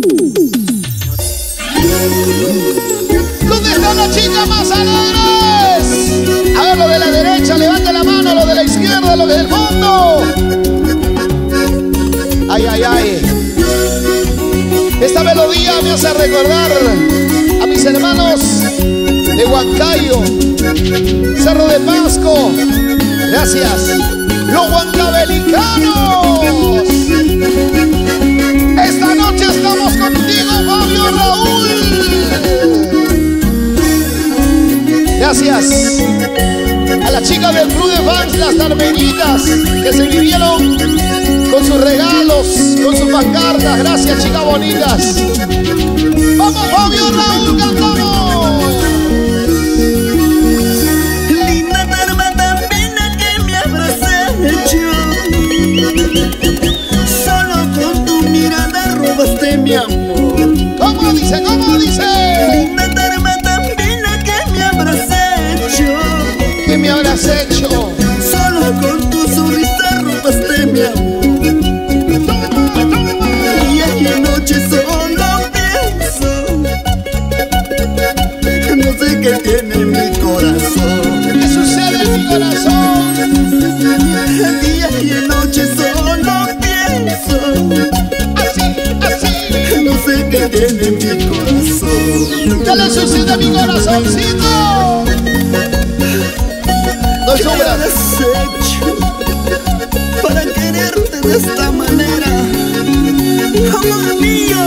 ¿Dónde están las chicas más alegres? A ver, lo de la derecha, levanta la mano, lo de la izquierda, lo del fondo. Ay, ay, ay. Esta melodía me hace recordar a mis hermanos de Huancayo, Cerro de Pasco. Gracias. Los huancavelicanos. Esta noche estamos contigo, Fabio Raúl. Gracias a las chicas del club de fans, las Tarmenitas, que se vivieron con sus regalos, con sus pancartas. Gracias, chicas bonitas. Vamos, Fabio Raúl, cantamos. Linda tarma tan fina que me habrás hecho. Solo con tu mirada robaste mi amor. ¿Cómo dice? ¿Cómo dice? Linda tarma tan fina que me habrás hecho. ¿Qué me habrás hecho? Solo con tu sonrisa robaste mi amor. Día y noche solo pienso. No sé qué tiene mi corazón. ¿Qué sucede en mi corazón? Día y noche solo pienso. Así, así. No sé qué tiene mi corazón. ¿Qué le sucede a mi corazoncito? No ¿Qué sufras. habrás hecho para quererte de esta manera? Amor mío.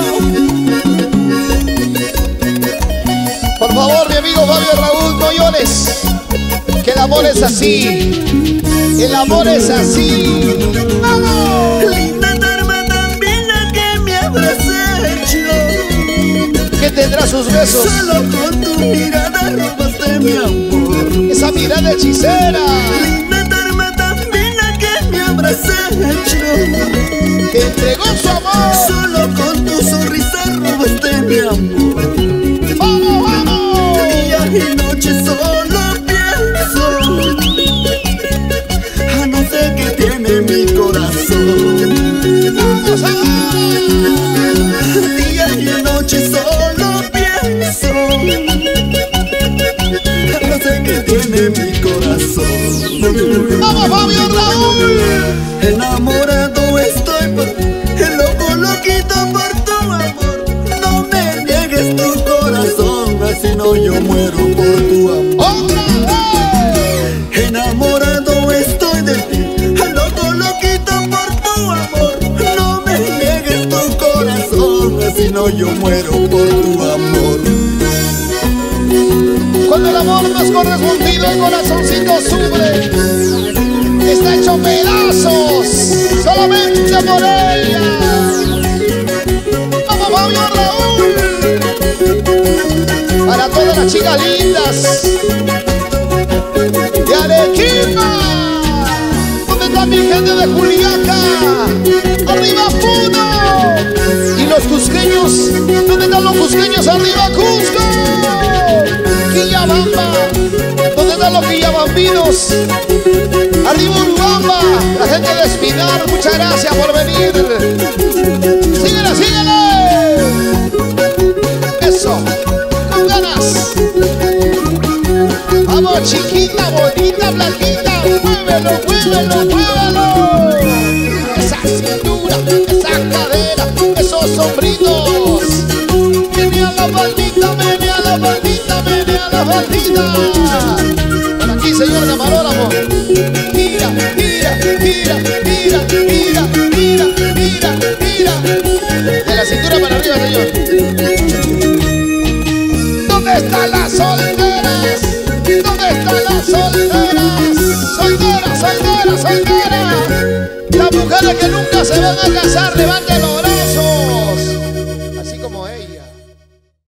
Por favor, mi amigo Fabio Raúl, no llores. Que el amor es así. El amor es así. ¡Vamos! Linda tarma tan fina que me habrás hecho. Que tendrá sus besos. Solo con tu mirada robaste mi amor. Esa mirada hechicera. Linda tarma tan fina que me habrás hecho. Que entregó su amor. Solo con tu sonrisa robaste mi amor. ¡Vamos, vamos! Día y noche solo pienso. No sé qué tiene mi corazón. ¡Vamos a ver! Día y noche solo pienso. No sé qué tiene mi corazón. ¡Vamos, Fabio Raúl! Enamorado estoy loco, loquito por tu amor. No me niegues tu corazón, así no yo muero por tu amor. ¡Otra vez! Enamorado estoy de ti, loco, loquito por tu amor. No me niegues tu corazón, así no yo muero por tu amor. Cuando el amor no es correspondido, el corazoncito sufre. Está hecho pedazos solamente por ella. Vamos, Fabio Raúl. Para todas las chicas lindas de Arequipa. ¿Dónde está mi gente de Juliaca? ¡Arriba Puno! Y los cusqueños, ¿dónde están los cusqueños? ¡Arriba Cusco! Quillabamba, ¿dónde están los quillabambinos? Arriba Urubamba, la gente de Espinar, muchas gracias por venir. Síguele, síguele. Eso, con ganas. Vamos, chiquita, bonita, blanquita, muévelo, muévelo, muévelo. Esa cintura, esa cadera, esos hombritos. Vene a la faldita, vene a la faldita, vene a la faldita. Por aquí, señor camarógrafo. Gira, gira, gira, gira, gira, gira, gira, gira. De la cintura para arriba, señor. ¿Dónde están las solteras? ¿Dónde están las solteras? Solteras, solteras, solteras. Las mujeres que nunca se van a casar, levanten